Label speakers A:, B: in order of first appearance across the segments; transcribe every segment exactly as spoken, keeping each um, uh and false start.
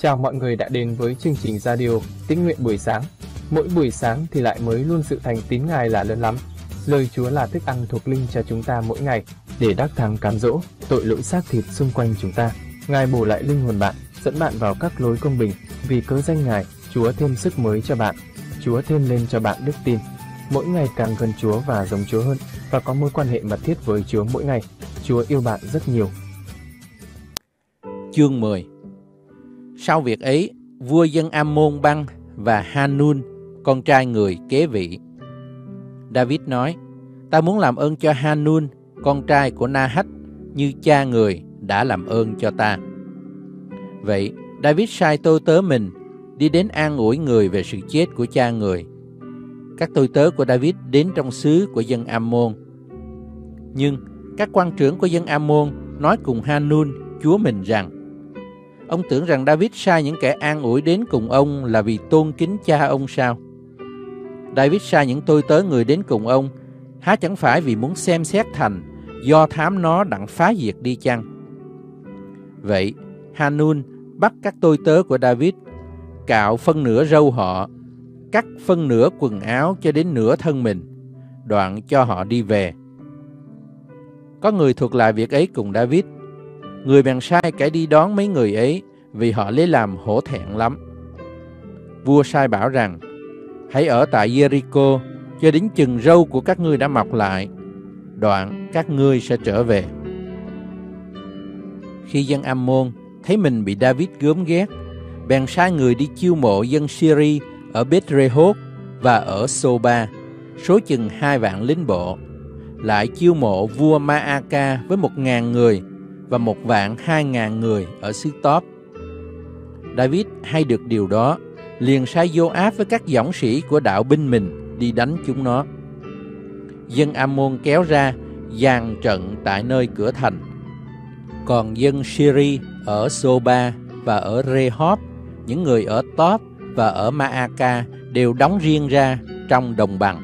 A: Chào mọi người đã đến với chương trình radio Tín nguyện buổi sáng. Mỗi buổi sáng thì lại mới luôn sự thành tín Ngài là lớn lắm. Lời Chúa là thức ăn thuộc linh cho chúng ta mỗi ngày để đắc thắng cám dỗ tội lỗi xác thịt xung quanh chúng ta. Ngài bổ lại linh hồn bạn, dẫn bạn vào các lối công bình. Vì cớ danh Ngài, Chúa thêm sức mới cho bạn. Chúa thêm lên cho bạn đức tin. Mỗi ngày càng gần Chúa và giống Chúa hơn, và có mối quan hệ mật thiết với Chúa mỗi ngày. Chúa yêu bạn rất nhiều.
B: Chương mười. Sau việc ấy, vua dân Am-môn băng và Hanun, con trai người kế vị. David nói: Ta muốn làm ơn cho Hanun, con trai của Na-hách, như cha người đã làm ơn cho ta. Vậy David sai tôi tớ mình đi đến an ủi người về sự chết của cha người. Các tôi tớ của David đến trong xứ của dân Am-môn. Nhưng các quan trưởng của dân Am-môn nói cùng Hanun, chúa mình rằng: Ông tưởng rằng David sai những kẻ an ủi đến cùng ông là vì tôn kính cha ông sao? David sai những tôi tớ người đến cùng ông, há chẳng phải vì muốn xem xét thành, do thám nó đặng phá diệt đi chăng? Vậy Hanun bắt các tôi tớ của David, cạo phân nửa râu họ, cắt phân nửa quần áo cho đến nửa thân mình, đoạn cho họ đi về. Có người thuật lại việc ấy cùng David. Người bèn sai kẻ đi đón mấy người ấy, vì họ lấy làm hổ thẹn lắm. Vua sai bảo rằng: Hãy ở tại Jericho cho đến chừng râu của các ngươi đã mọc lại, đoạn các ngươi sẽ trở về. Khi dân Am-môn thấy mình bị David gớm ghét, bèn sai người đi chiêu mộ dân Syri ở Beth-rehob và ở Sô-ba, số chừng hai vạn lính bộ, lại chiêu mộ vua Ma-a-ca với một ngàn người và một vạn hai ngàn người ở xứ Tóp. David hay được điều đó, liền sai Giô-áp với các dõng sĩ của đạo binh mình đi đánh chúng nó. Dân Am-môn kéo ra dàn trận tại nơi cửa thành, còn dân Syri ở Sô-ba và ở Rehob, những người ở Tóp và ở Ma-a-ca đều đóng riêng ra trong đồng bằng.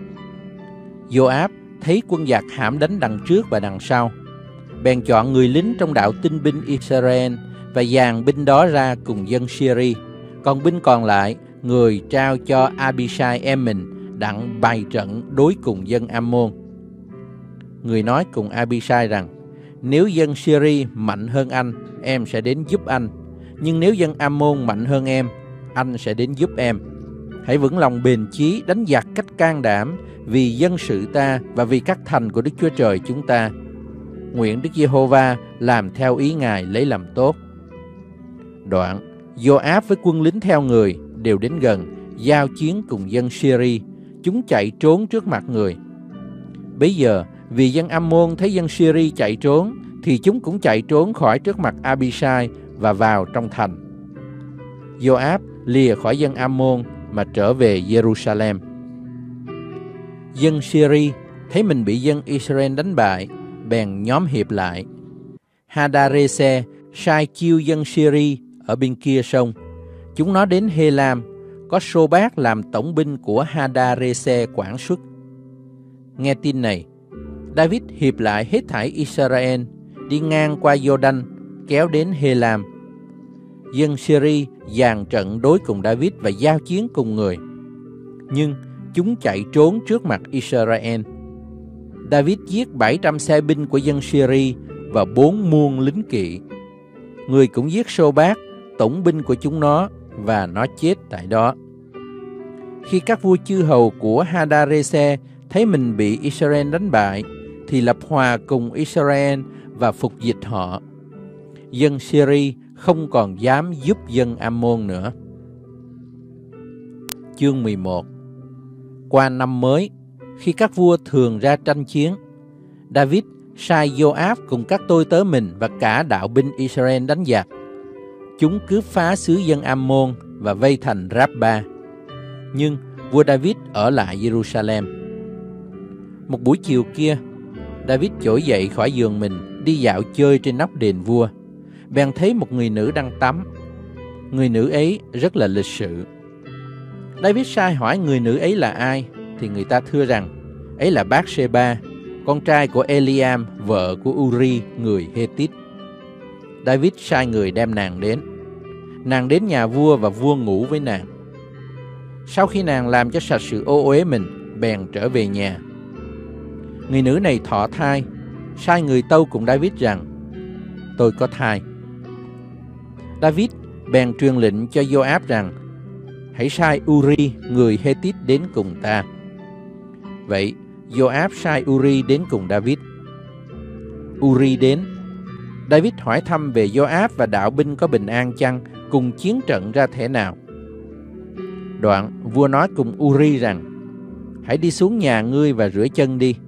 B: Giô-áp thấy quân giặc hãm đánh đằng trước và đằng sau, bèn chọn người lính trong đạo tinh binh Israel và dàn binh đó ra cùng dân Syri, còn binh còn lại người trao cho Abishai em mình đặng bày trận đối cùng dân Am-môn. Người nói cùng Abishai rằng: Nếu dân Syri mạnh hơn anh, em sẽ đến giúp anh, nhưng nếu dân Am-môn mạnh hơn em, anh sẽ đến giúp em. Hãy vững lòng bền chí đánh giặc cách can đảm, vì dân sự ta và vì các thành của Đức Chúa Trời chúng ta. Nguyện Đức Giê-hô-va làm theo ý Ngài lấy làm tốt. Đoạn Giô-áp với quân lính theo người đều đến gần, giao chiến cùng dân Syri. Chúng chạy trốn trước mặt người. Bấy giờ vì dân Am-môn thấy dân Syri chạy trốn, thì chúng cũng chạy trốn khỏi trước mặt Abishai và vào trong thành. Giô-áp lìa khỏi dân Am-môn mà trở về Giê-ru-sa-lem. Dân Syri thấy mình bị dân Israel đánh bại, bèn nhóm hiệp lại. Hadarezer sai chiêu dân Syri ở bên kia sông. Chúng nó đến Hê-lam, có Sô-bác làm tổng binh của Hadarezer quản xuất. Nghe tin này, David hiệp lại hết thảy Israel, đi ngang qua Giô-đanh, kéo đến Hê-lam. Dân Syri dàn trận đối cùng David và giao chiến cùng người, nhưng chúng chạy trốn trước mặt Israel. David giết bảy trăm xe binh của dân Syri và bốn muôn lính kỵ. Người cũng giết Sô-bác, tổng binh của chúng nó, và nó chết tại đó. Khi các vua chư hầu của Hadarezer thấy mình bị Israel đánh bại, thì lập hòa cùng Israel và phục dịch họ. Dân Syri không còn dám giúp dân Am-môn nữa. Chương mười một. Qua năm mới, khi các vua thường ra tranh chiến, David sai Giô-áp cùng các tôi tớ mình và cả đạo binh Israel đánh giặc. Chúng cướp phá xứ dân Am-môn và vây thành Ráp-ba. Nhưng vua David ở lại Giê-ru-sa-lem. Một buổi chiều kia, David trỗi dậy khỏi giường mình, đi dạo chơi trên nóc đền vua. Bèn thấy một người nữ đang tắm. Người nữ ấy rất là lịch sự. David sai hỏi người nữ ấy là ai, thì người ta thưa rằng ấy là Bát-sê-ba, con trai của Eliam, vợ của Uri, người Hê-tít. David sai người đem nàng đến. nàng đến nhà vua và vua ngủ với nàng. Sau khi nàng làm cho sạch sự ô uế mình, bèn trở về nhà. Người nữ này thọ thai, sai người tâu cùng David rằng: tôi có thai. David bèn truyền lệnh cho Joab rằng: hãy sai Uri người Hethit đến cùng ta. Vậy Joab sai Uri đến cùng David. Uri đến, David hỏi thăm về Joab và đạo binh có bình an chăng, cùng chiến trận ra thể nào. Đoạn vua nói cùng Uri rằng: hãy đi xuống nhà ngươi và rửa chân đi.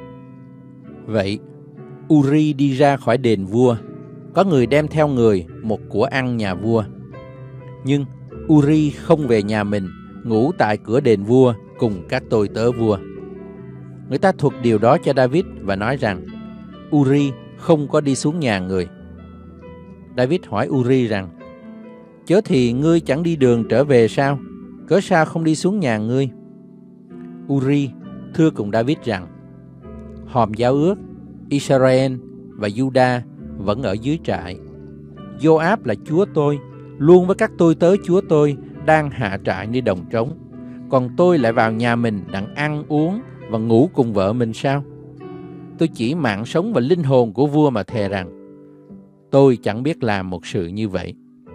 B: Vậy Uri đi ra khỏi đền vua, có người đem theo người một của ăn nhà vua. Nhưng Uri không về nhà mình, ngủ tại cửa đền vua cùng các tôi tớ vua. Người ta thuật điều đó cho David và nói rằng Uri không có đi xuống nhà người. David hỏi Uri rằng: chớ thì ngươi chẳng đi đường trở về sao? Cớ sao không đi xuống nhà ngươi? Uri thưa cùng David rằng: hòm giao ước, Israel và Juda vẫn ở dưới trại. Joab là chúa tôi, luôn với các tôi tớ chúa tôi, đang hạ trại nơi đồng trống. Còn tôi lại vào nhà mình đặng ăn uống và ngủ cùng vợ mình sao? Tôi chỉ mạng sống và linh hồn của vua mà thề rằng tôi chẳng biết làm một sự như vậy.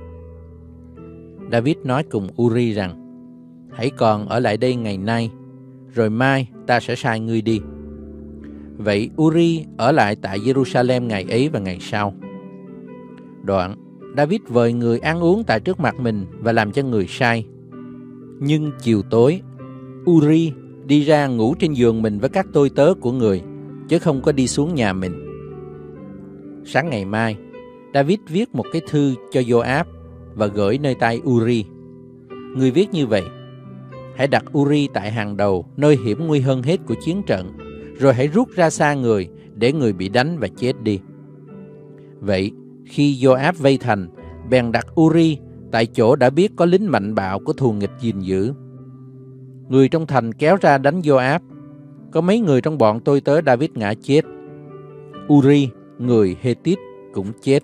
B: David nói cùng Uri rằng: hãy còn ở lại đây ngày nay, rồi mai ta sẽ sai ngươi đi. Vậy Uri ở lại tại Jerusalem ngày ấy và ngày sau. Đoạn David vời người ăn uống tại trước mặt mình và làm cho người say. Nhưng chiều tối, Uri đi ra ngủ trên giường mình với các tôi tớ của người, chứ không có đi xuống nhà mình. Sáng ngày mai, David viết một cái thư cho Joab và gửi nơi tay Uri. Người viết như vậy: hãy đặt Uri tại hàng đầu, nơi hiểm nguy hơn hết của chiến trận, rồi hãy rút ra xa người, để người bị đánh và chết đi. Vậy khi Joab vây thành, bèn đặt Uri tại chỗ đã biết có lính mạnh bạo của thù nghịch gìn giữ. Người trong thành kéo ra đánh Joab. Có mấy người trong bọn tôi tớ David ngã chết. Uri người Hethit cũng chết.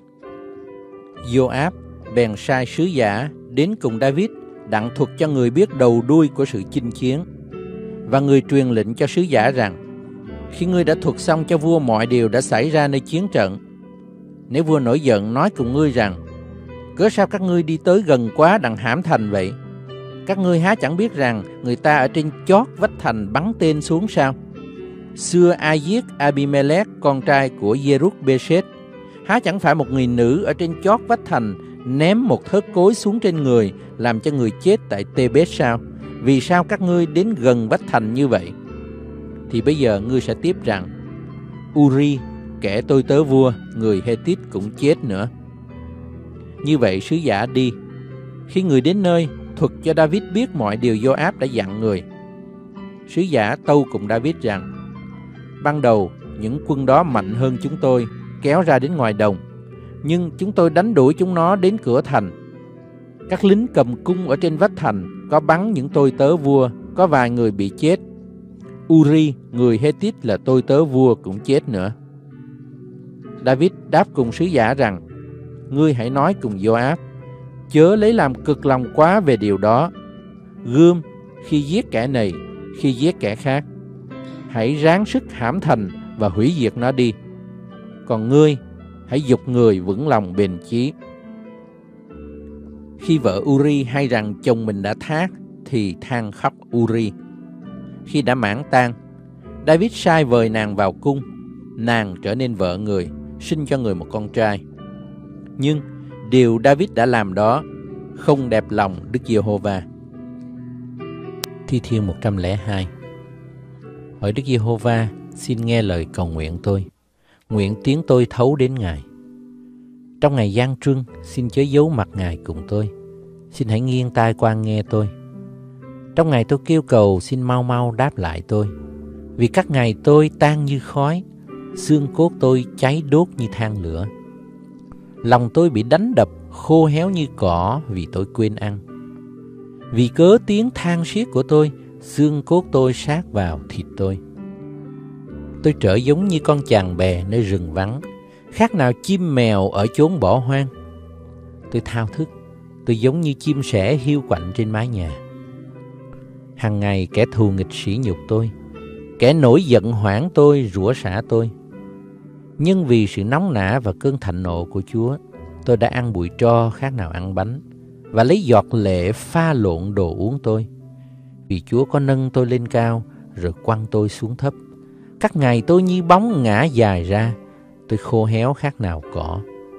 B: Joab bèn sai sứ giả đến cùng David, đặng thuật cho người biết đầu đuôi của sự chinh chiến. Và người truyền lệnh cho sứ giả rằng: khi ngươi đã thuật xong cho vua mọi điều đã xảy ra nơi chiến trận, nếu vua nổi giận nói cùng ngươi rằng: cớ sao các ngươi đi tới gần quá đặng hãm thành vậy? Các ngươi há chẳng biết rằng người ta ở trên chót vách thành bắn tên xuống sao? Xưa ai giết Abimelech con trai của Jerub-bê-sét? Há chẳng phải một người nữ ở trên chót vách thành ném một thớt cối xuống trên người, làm cho người chết tại Tê-bết sao? Vì sao các ngươi đến gần vách thành như vậy? Thì bây giờ ngươi sẽ tiếp rằng: Uri kẻ tôi tớ vua người Hethit cũng chết nữa. Như vậy sứ giả đi. Khi người đến nơi, thuật cho David biết mọi điều Joab đã dặn người. Sứ giả tâu cùng David rằng: ban đầu những quân đó mạnh hơn chúng tôi, kéo ra đến ngoài đồng, nhưng chúng tôi đánh đuổi chúng nó đến cửa thành. Các lính cầm cung ở trên vách thành có bắn những tôi tớ vua, có vài người bị chết. Uri người Hethit là tôi tớ vua cũng chết nữa. David đáp cùng sứ giả rằng: ngươi hãy nói cùng Joab, chớ lấy làm cực lòng quá về điều đó. Gươm khi giết kẻ này, khi giết kẻ khác. Hãy ráng sức hãm thành và hủy diệt nó đi. Còn ngươi hãy giục người vững lòng bền chí. Khi vợ Uri hay rằng chồng mình đã thác, thì than khóc Uri. Khi đã mãn tang, David sai vời nàng vào cung. Nàng trở nên vợ người, sinh cho người một con trai. Nhưng điều David đã làm đó không đẹp lòng Đức Giê-hô-va. Thi Thiên một trăm lẻ hai. Hỡi Đức Giê-hô-va, xin nghe lời cầu nguyện tôi, nguyện tiếng tôi thấu đến Ngài. Trong ngày gian truân, xin chớ giấu mặt Ngài cùng tôi, xin hãy nghiêng tai quan nghe tôi. Trong ngày tôi kêu cầu, xin mau mau đáp lại tôi, vì các ngày tôi tan như khói, xương cốt tôi cháy đốt như than lửa. Lòng tôi bị đánh đập, khô héo như cỏ vì tôi quên ăn. Vì cớ tiếng than xiết của tôi, xương cốt tôi sát vào thịt tôi. Tôi trở giống như con chàng bè nơi rừng vắng, khác nào chim mèo ở chốn bỏ hoang. Tôi thao thức, Tôi giống như chim sẻ hiu quạnh trên mái nhà. Hằng ngày kẻ thù nghịch sỉ nhục tôi, kẻ nổi giận hoảng tôi, rủa xả tôi. Nhưng vì sự nóng nả và cơn thạnh nộ của Chúa, tôi đã ăn bụi tro khác nào ăn bánh, và lấy giọt lệ pha lộn đồ uống tôi. Vì Chúa có nâng tôi lên cao, rồi quăng tôi xuống thấp. Các ngày tôi như bóng ngã dài ra, tôi khô héo khác nào cỏ.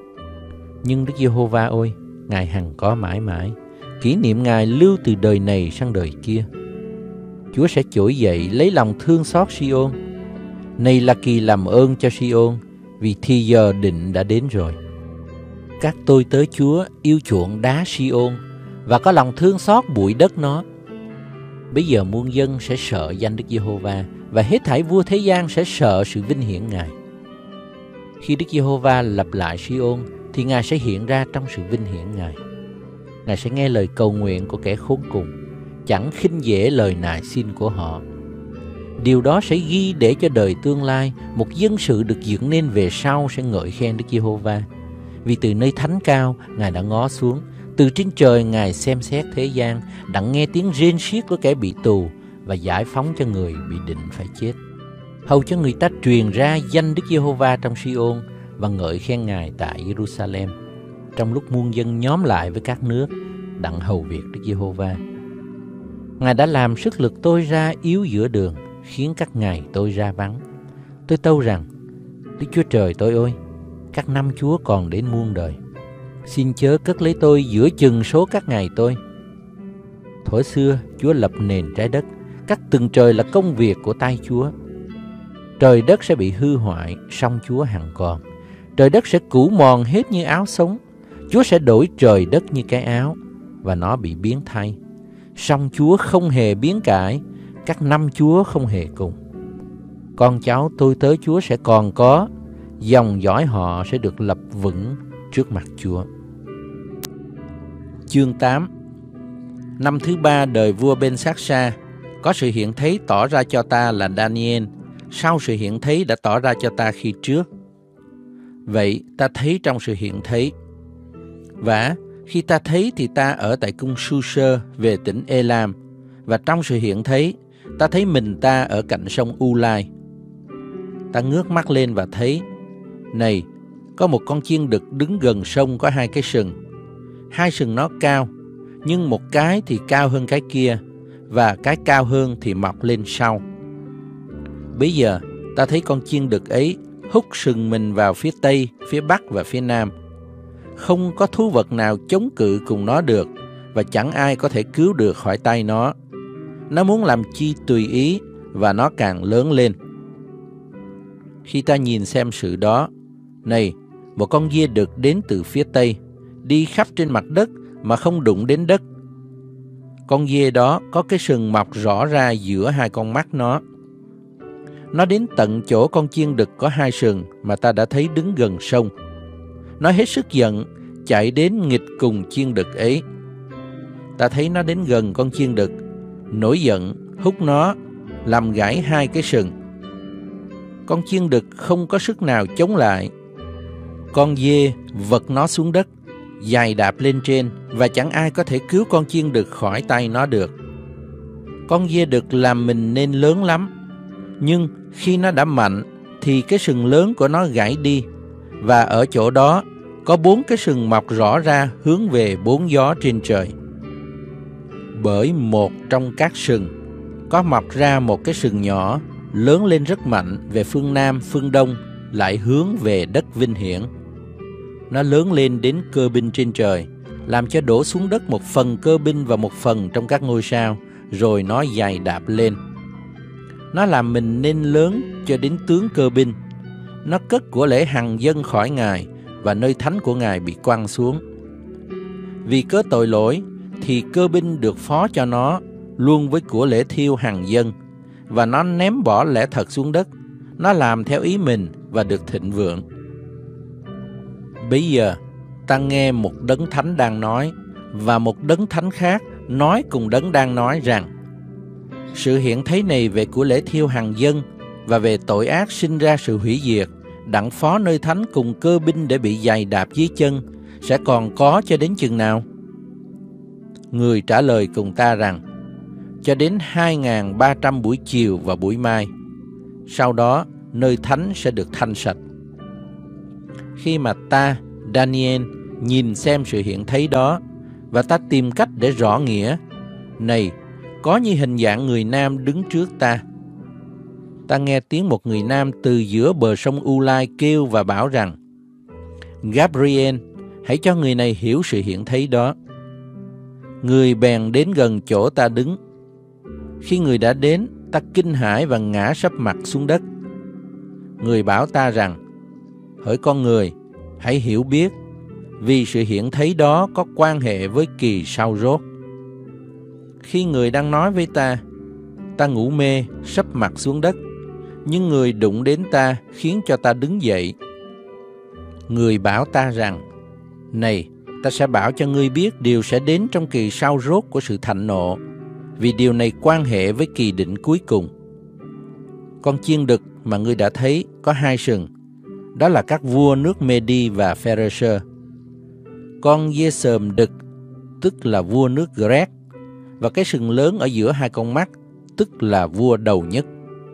B: Nhưng Đức Giê-hô-va ơi, Ngài hằng có mãi mãi, kỷ niệm Ngài lưu từ đời này sang đời kia. Chúa sẽ trỗi dậy lấy lòng thương xót Si-ôn. Này là kỳ làm ơn cho Si-ôn, vì thì giờ định đã đến rồi. Các tôi tớ Chúa yêu chuộng đá Si-ôn và có lòng thương xót bụi đất nó. Bây giờ muôn dân sẽ sợ danh Đức Giê-hô-va, và hết thảy vua thế gian sẽ sợ sự vinh hiển Ngài. Khi Đức Giê-hô-va lập lại Si-ôn, thì Ngài sẽ hiện ra trong sự vinh hiển Ngài. Ngài sẽ nghe lời cầu nguyện của kẻ khốn cùng, chẳng khinh dễ lời nài xin của họ. Điều đó sẽ ghi để cho đời tương lai, một dân sự được dựng nên về sau sẽ ngợi khen Đức Giê-hô-va. Vì từ nơi thánh cao, Ngài đã ngó xuống, từ trên trời Ngài xem xét thế gian, đặng nghe tiếng rên xiết của kẻ bị tù và giải phóng cho người bị định phải chết. Hầu cho người ta truyền ra danh Đức Giê-hô-va trong Si-ôn và ngợi khen Ngài tại Giê-ru-sa-lem, trong lúc muôn dân nhóm lại với các nước đặng hầu việc Đức Giê-hô-va. Ngài đã làm sức lực tôi ra yếu giữa đường, khiến các ngày tôi ra vắng. Tôi tâu rằng, Đức Chúa Trời tôi ơi, các năm Chúa còn đến muôn đời. Xin chớ cất lấy tôi giữa chừng số các ngày tôi. Thuở xưa Chúa lập nền trái đất, các tầng trời là công việc của tay Chúa. Trời đất sẽ bị hư hoại, song Chúa hằng còn. Trời đất sẽ cũ mòn hết như áo sống. Chúa sẽ đổi trời đất như cái áo, và nó bị biến thay. Song Chúa không hề biến cải, các năm Chúa không hề cùng. Con cháu tôi tớ Chúa sẽ còn có, dòng dõi họ sẽ được lập vững trước mặt Chúa. Chương tám. Năm thứ ba đời vua Ben-sát-sa, có sự hiện thấy tỏ ra cho ta là Daniel, sau sự hiện thấy đã tỏ ra cho ta khi trước. Vậy ta thấy trong sự hiện thấy. Và khi ta thấy thì ta ở tại cung Su-sơ về tỉnh Ê-lam, và trong sự hiện thấy, ta thấy mình ta ở cạnh sông U-lai. Ta ngước mắt lên và thấy, này, có một con chiên đực đứng gần sông có hai cái sừng. Hai sừng nó cao, nhưng một cái thì cao hơn cái kia, và cái cao hơn thì mọc lên sau. Bây giờ ta thấy con chiên đực ấy hút sừng mình vào phía Tây, phía Bắc và phía Nam. Không có thú vật nào chống cự cùng nó được, và chẳng ai có thể cứu được khỏi tay nó. Nó muốn làm chi tùy ý, và nó càng lớn lên. Khi ta nhìn xem sự đó, này, một con dê đực đến từ phía Tây, đi khắp trên mặt đất mà không đụng đến đất. Con dê đó có cái sừng mọc rõ ra giữa hai con mắt nó. Nó đến tận chỗ con chiên đực có hai sừng mà ta đã thấy đứng gần sông. Nó hết sức giận, chạy đến nghịch cùng chiên đực ấy. Ta thấy nó đến gần con chiên đực, nổi giận, hút nó, làm gãy hai cái sừng. Con chiên đực không có sức nào chống lại. Con dê vật nó xuống đất, giày đạp lên trên, và chẳng ai có thể cứu con chiên đực khỏi tay nó được. Con dê đực làm mình nên lớn lắm, nhưng khi nó đã mạnh thì cái sừng lớn của nó gãy đi, và ở chỗ đó có bốn cái sừng mọc rõ ra hướng về bốn gió trên trời. Bởi một trong các sừng có mọc ra một cái sừng nhỏ, lớn lên rất mạnh về phương Nam, phương Đông, lại hướng về đất vinh hiển. Nó lớn lên đến cơ binh trên trời, làm cho đổ xuống đất một phần cơ binh và một phần trong các ngôi sao, rồi nó giày đạp lên. Nó làm mình nên lớn cho đến tướng cơ binh. Nó cất của lễ hằng dân khỏi Ngài, và nơi thánh của Ngài bị quăng xuống. Vì cớ tội lỗi thì cơ binh được phó cho nó luôn với của lễ thiêu hằng dân, và nó ném bỏ lẽ thật xuống đất. Nó làm theo ý mình và được thịnh vượng. Bây giờ ta nghe một đấng thánh đang nói, và một đấng thánh khác nói cùng đấng đang nói rằng, sự hiện thấy này về của lễ thiêu hằng dân và về tội ác sinh ra sự hủy diệt, đặng phó nơi thánh cùng cơ binh để bị giày đạp dưới chân, sẽ còn có cho đến chừng nào? Người trả lời cùng ta rằng, cho đến hai nghìn ba trăm buổi chiều và buổi mai. Sau đó, nơi thánh sẽ được thanh sạch. Khi mà ta, Daniel, nhìn xem sự hiện thấy đó, và ta tìm cách để rõ nghĩa, này, có như hình dạng người nam đứng trước ta. Ta nghe tiếng một người nam từ giữa bờ sông U Lai kêu và bảo rằng, Gabriel, hãy cho người này hiểu sự hiện thấy đó. Người bèn đến gần chỗ ta đứng. Khi người đã đến, ta kinh hãi và ngã sấp mặt xuống đất. Người bảo ta rằng, hỡi con người, hãy hiểu biết, vì sự hiện thấy đó có quan hệ với kỳ sau rốt. Khi người đang nói với ta, ta ngủ mê, sấp mặt xuống đất, nhưng người đụng đến ta khiến cho ta đứng dậy. Người bảo ta rằng, này, ta sẽ bảo cho ngươi biết điều sẽ đến trong kỳ sau rốt của sự thạnh nộ, vì điều này quan hệ với kỳ định cuối cùng. Con chiên đực mà ngươi đã thấy có hai sừng, đó là các vua nước Medi và Pharisơ. Con dê sờm đực, tức là vua nước Grec, và cái sừng lớn ở giữa hai con mắt, tức là vua đầu nhất.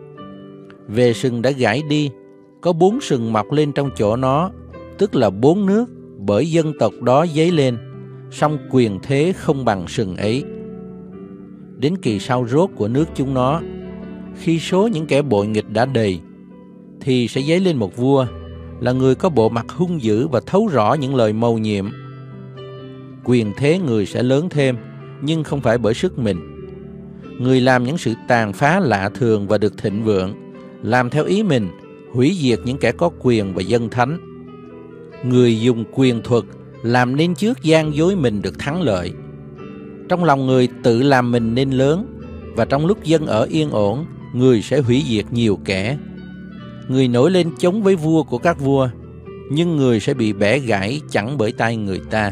B: Về sừng đã gãy đi, có bốn sừng mọc lên trong chỗ nó, tức là bốn nước, bởi dân tộc đó dấy lên, song quyền thế không bằng sừng ấy. Đến kỳ sau rốt của nước chúng nó, khi số những kẻ bội nghịch đã đầy, thì sẽ dấy lên một vua, là người có bộ mặt hung dữ và thấu rõ những lời mầu nhiệm. Quyền thế người sẽ lớn thêm, nhưng không phải bởi sức mình. Người làm những sự tàn phá lạ thường và được thịnh vượng, làm theo ý mình, hủy diệt những kẻ có quyền và dân thánh. Người dùng quyền thuật làm nên trước gian dối mình được thắng lợi. Trong lòng người tự làm mình nên lớn, và trong lúc dân ở yên ổn, người sẽ hủy diệt nhiều kẻ. Người nổi lên chống với vua của các vua, nhưng người sẽ bị bẻ gãy chẳng bởi tay người ta.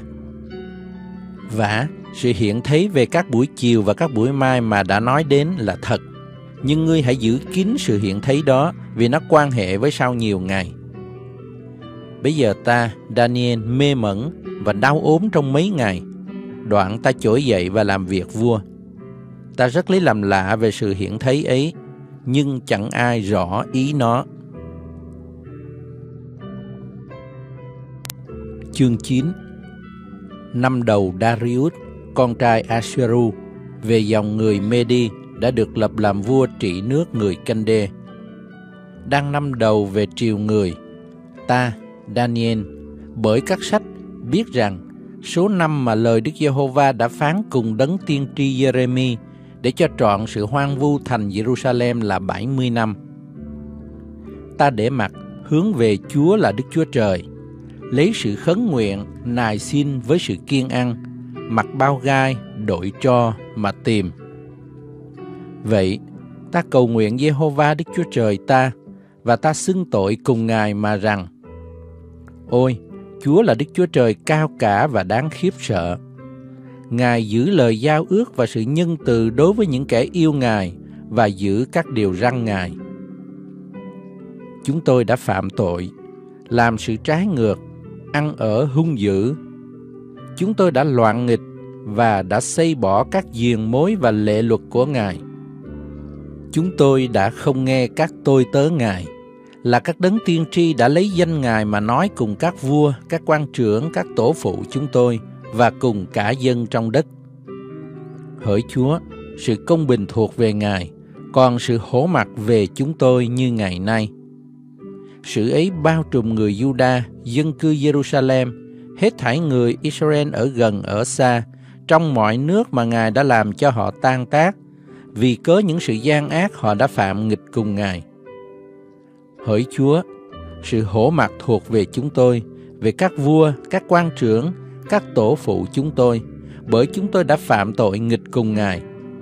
B: Vả, sự hiện thấy về các buổi chiều và các buổi mai mà đã nói đến là thật, nhưng ngươi hãy giữ kín sự hiện thấy đó, vì nó quan hệ với sau nhiều ngày. Bây giờ ta, Daniel, mê mẩn và đau ốm trong mấy ngày. Đoạn ta trỗi dậy và làm việc vua. Ta rất lấy làm lạ về sự hiện thấy ấy, nhưng chẳng ai rõ ý nó. Chương chín. Năm đầu Darius, con trai Asueru, về dòng người Medi, đã được lập làm vua trị nước người Canh-đê. Đang năm đầu về triều người, ta, Daniel, bởi các sách biết rằng số năm mà lời Đức Giê-hô-va đã phán cùng đấng tiên tri Giê-rê-mi để cho trọn sự hoang vu thành Giê-ru-sa-lem là bảy mươi năm. Ta để mặt hướng về Chúa là Đức Chúa Trời, lấy sự khấn nguyện nài xin với sự kiên ăn, mặc bao gai đội tro mà tìm. Vậy ta cầu nguyện Giê-hô-va Đức Chúa Trời ta, và ta xưng tội cùng Ngài mà rằng: Ôi, Chúa là Đức Chúa Trời cao cả và đáng khiếp sợ. Ngài giữ lời giao ước và sự nhân từ đối với những kẻ yêu Ngài và giữ các điều răn Ngài. Chúng tôi đã phạm tội, làm sự trái ngược, ăn ở hung dữ. Chúng tôi đã loạn nghịch và đã xây bỏ các diền mối và lệ luật của Ngài. Chúng tôi đã không nghe các tôi tớ Ngài, là các đấng tiên tri đã lấy danh Ngài mà nói cùng các vua, các quan trưởng, các tổ phụ chúng tôi và cùng cả dân trong đất. Hỡi Chúa, sự công bình thuộc về Ngài, còn sự hổ mặt về chúng tôi như ngày nay. Sự ấy bao trùm người Juda, dân cư Jerusalem, hết thảy người Israel ở gần ở xa, trong mọi nước mà Ngài đã làm cho họ tan tác, vì cớ những sự gian ác họ đã phạm nghịch cùng Ngài. Hỡi Chúa, sự hổ mặt thuộc về chúng tôi, về các vua, các quan trưởng, các tổ phụ chúng tôi, bởi chúng tôi đã phạm tội nghịch cùng Ngài.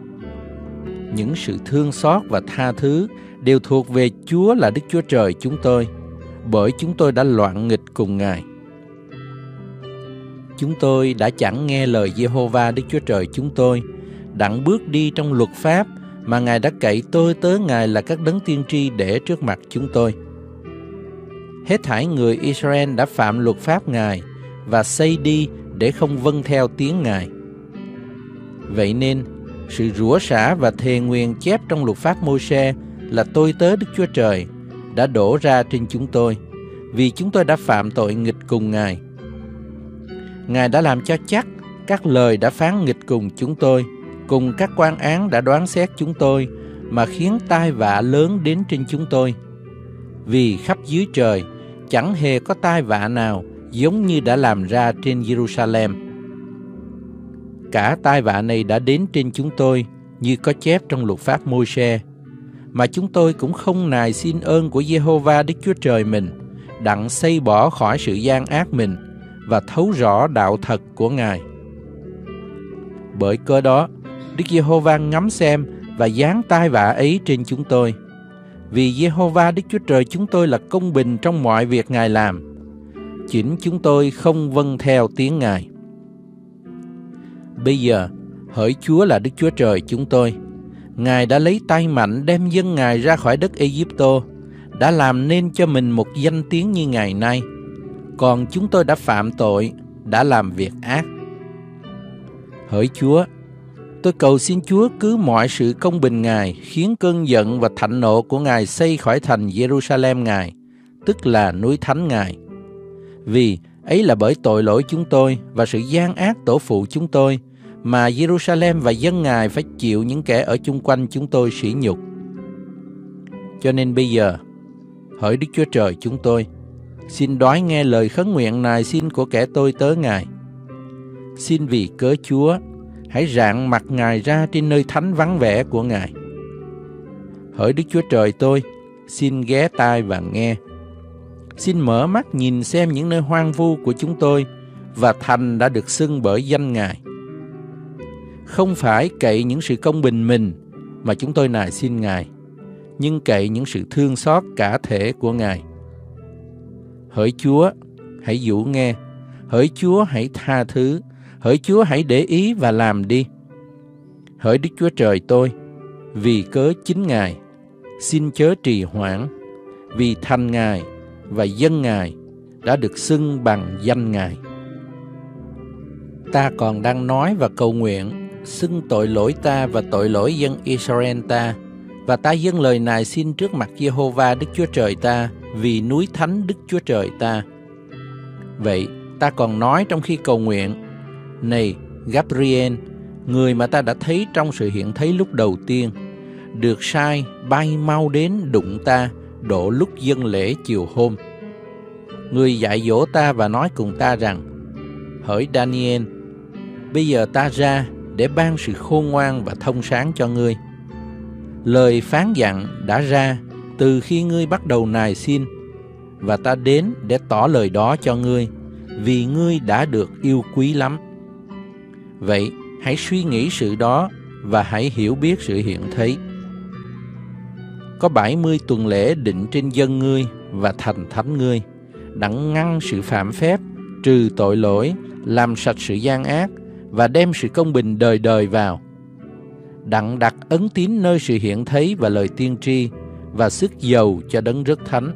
B: Những sự thương xót và tha thứ đều thuộc về Chúa là Đức Chúa Trời chúng tôi, bởi chúng tôi đã loạn nghịch cùng Ngài. Chúng tôi đã chẳng nghe lời Giê-hô-va Đức Chúa Trời chúng tôi, đặng bước đi trong luật pháp mà Ngài đã cậy tôi tớ Ngài là các đấng tiên tri để trước mặt chúng tôi. Hết thảy người Israel đã phạm luật pháp Ngài và xây đi để không vâng theo tiếng Ngài. Vậy nên, sự rủa xả và thề nguyền chép trong luật pháp Môi-se là tôi tớ Đức Chúa Trời đã đổ ra trên chúng tôi, vì chúng tôi đã phạm tội nghịch cùng Ngài. Ngài đã làm cho chắc các lời đã phán nghịch cùng chúng tôi, cùng các quan án đã đoán xét chúng tôi, mà khiến tai vạ lớn đến trên chúng tôi. Vì khắp dưới trời chẳng hề có tai vạ nào giống như đã làm ra trên Jerusalem. Cả tai vạ này đã đến trên chúng tôi như có chép trong luật pháp Môi-se, mà chúng tôi cũng không nài xin ơn của Giê-hô-va Đức Chúa Trời mình, đặng xây bỏ khỏi sự gian ác mình và thấu rõ đạo thật của Ngài. Bởi cớ đó, Đức Giê-hô-va ngắm xem và giáng tai vạ ấy trên chúng tôi. Vì Giê-hô-va Đức Chúa Trời chúng tôi là công bình trong mọi việc Ngài làm. Chính chúng tôi không vâng theo tiếng Ngài. Bây giờ, hỡi Chúa là Đức Chúa Trời chúng tôi, Ngài đã lấy tay mạnh đem dân Ngài ra khỏi đất Ê-díp-tô, đã làm nên cho mình một danh tiếng như ngày nay. Còn chúng tôi đã phạm tội, đã làm việc ác. Hỡi Chúa, tôi cầu xin Chúa cứ mọi sự công bình Ngài, khiến cơn giận và thạnh nộ của Ngài xây khỏi thành Jerusalem Ngài, tức là núi thánh Ngài. Vì ấy là bởi tội lỗi chúng tôi và sự gian ác tổ phụ chúng tôi, mà Jerusalem và dân Ngài phải chịu những kẻ ở chung quanh chúng tôi sỉ nhục. Cho nên bây giờ, hỡi Đức Chúa Trời chúng tôi, xin đoái nghe lời khấn nguyện nài xin của kẻ tôi tớ Ngài. Xin vì cớ Chúa, hãy rạng mặt Ngài ra trên nơi thánh vắng vẻ của Ngài. Hỡi Đức Chúa Trời tôi, xin ghé tai và nghe. Xin mở mắt nhìn xem những nơi hoang vu của chúng tôi và thành đã được xưng bởi danh Ngài. Không phải cậy những sự công bình mình mà chúng tôi nài xin Ngài, nhưng cậy những sự thương xót cả thể của Ngài. Hỡi Chúa, hãy dụ nghe. Hỡi Chúa, hãy tha thứ. Hỡi Chúa, hãy để ý và làm đi. Hỡi Đức Chúa Trời tôi, vì cớ chính Ngài, xin chớ trì hoãn, vì thành Ngài và dân Ngài đã được xưng bằng danh Ngài. Ta còn đang nói và cầu nguyện, xưng tội lỗi ta và tội lỗi dân Israel ta, và ta dâng lời nài xin trước mặt Giê-hô-va Đức Chúa Trời ta, vì núi thánh Đức Chúa Trời ta. Vậy ta còn nói trong khi cầu nguyện, này Gabriel, người mà ta đã thấy trong sự hiện thấy lúc đầu tiên, được sai bay mau đến đụng ta độ lúc dâng lễ chiều hôm. Người dạy dỗ ta và nói cùng ta rằng, hỡi Daniel, bây giờ ta ra để ban sự khôn ngoan và thông sáng cho ngươi. Lời phán dặn đã ra từ khi ngươi bắt đầu nài xin, và ta đến để tỏ lời đó cho ngươi, vì ngươi đã được yêu quý lắm. Vậy hãy suy nghĩ sự đó và hãy hiểu biết sự hiện thấy. Có bảy mươi tuần lễ định trên dân ngươi và thành thánh ngươi, đặng ngăn sự phạm phép, trừ tội lỗi, làm sạch sự gian ác và đem sự công bình đời đời vào, đặng đặt ấn tín nơi sự hiện thấy và lời tiên tri và sức dầu cho đấng rất thánh.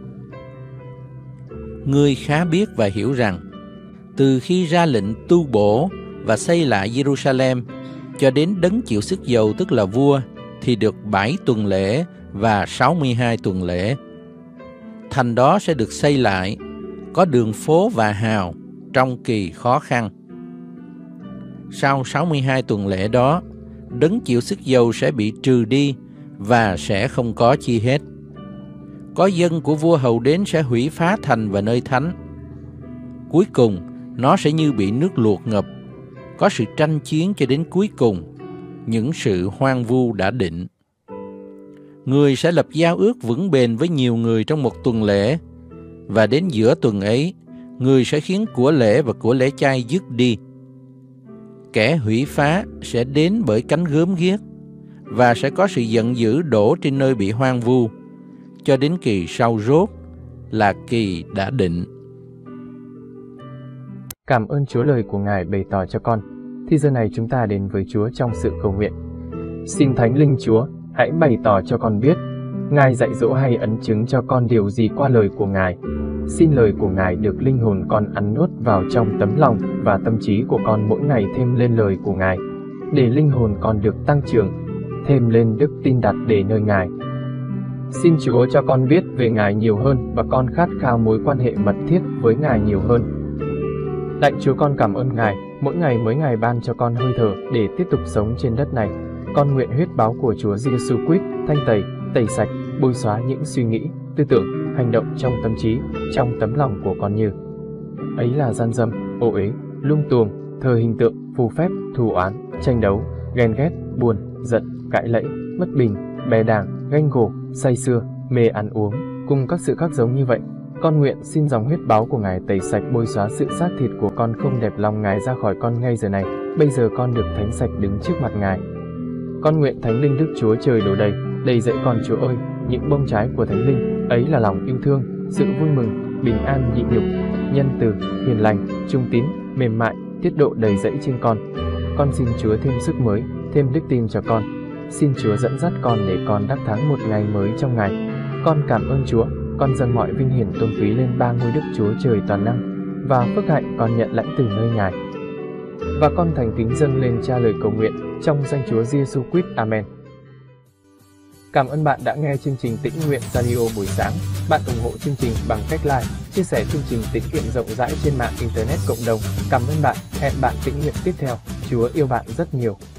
B: Ngươi khá biết và hiểu rằng, từ khi ra lệnh tu bổ và xây lại Jerusalem cho đến đấng chịu sức dầu tức là vua, thì được bảy tuần lễ và sáu mươi hai tuần lễ. Thành đó sẽ được xây lại, có đường phố và hào trong kỳ khó khăn. Sau sáu mươi hai tuần lễ đó, đấng chịu sức dầu sẽ bị trừ đi và sẽ không có chi hết. Có dân của vua hầu đến sẽ hủy phá thành và nơi thánh. Cuối cùng, nó sẽ như bị nước luộc ngập. Có sự tranh chiến cho đến cuối cùng, những sự hoang vu đã định. Người sẽ lập giao ước vững bền với nhiều người trong một tuần lễ, và đến giữa tuần ấy, người sẽ khiến của lễ và của lễ chay dứt đi. Kẻ hủy phá sẽ đến bởi cánh gớm ghiếc, và sẽ có sự giận dữ đổ trên nơi bị hoang vu, cho đến kỳ sau rốt là kỳ đã định.
A: Cảm ơn Chúa lời của Ngài bày tỏ cho con. Thì giờ này chúng ta đến với Chúa trong sự cầu nguyện. Xin Thánh Linh Chúa, hãy bày tỏ cho con biết, Ngài dạy dỗ hay ấn chứng cho con điều gì qua lời của Ngài. Xin lời của Ngài được linh hồn con ăn nuốt vào trong tấm lòng và tâm trí của con mỗi ngày thêm lên lời của Ngài. để linh hồn con được tăng trưởng, thêm lên đức tin đặt để nơi Ngài. Xin Chúa cho con biết về Ngài nhiều hơn và con khát khao mối quan hệ mật thiết với Ngài nhiều hơn. Lạy Chúa, con cảm ơn Ngài, mỗi ngày mới Ngài ban cho con hơi thở để tiếp tục sống trên đất này. Con nguyện huyết báu của Chúa Giêsu Christ thanh tẩy, tẩy sạch, bôi xóa những suy nghĩ, tư tưởng, hành động trong tâm trí, trong tấm lòng của con như ấy là gian dâm, ô uế, lung tuồng, thờ hình tượng, phù phép, thù oán, tranh đấu, ghen ghét, buồn, giận, cãi lẫy, bất bình, bè đảng, ganh gổ, say sưa, mê ăn uống, cùng các sự khác giống như vậy. Con nguyện xin dòng huyết báu của Ngài tẩy sạch, bôi xóa sự xác thịt của con không đẹp lòng Ngài ra khỏi con ngay giờ này. Bây giờ con được thánh sạch đứng trước mặt Ngài. Con nguyện Thánh Linh Đức Chúa Trời đổ đầy, đầy dẫy con Chúa ơi, những bông trái của Thánh Linh, ấy là lòng yêu thương, sự vui mừng, bình an nhịn nhục, nhân từ, hiền lành, trung tín, mềm mại, tiết độ đầy dẫy trên con. Con xin Chúa thêm sức mới, thêm đức tin cho con. Xin Chúa dẫn dắt con để con đắc thắng một ngày mới trong Ngài. Con cảm ơn Chúa, con dâng mọi vinh hiển tôn quý lên ba ngôi Đức Chúa Trời toàn năng, và phước hạnh con nhận lãnh từ nơi Ngài. Và con thành kính dâng lên Cha lời cầu nguyện trong danh Chúa Giêsu Christ. Amen. Cảm ơn bạn đã nghe chương trình Tĩnh Nguyện Radio buổi sáng. Bạn ủng hộ chương trình bằng cách like, chia sẻ chương trình tĩnh nguyện rộng rãi trên mạng Internet cộng đồng. Cảm ơn bạn. Hẹn bạn tĩnh nguyện tiếp theo. Chúa yêu bạn rất nhiều.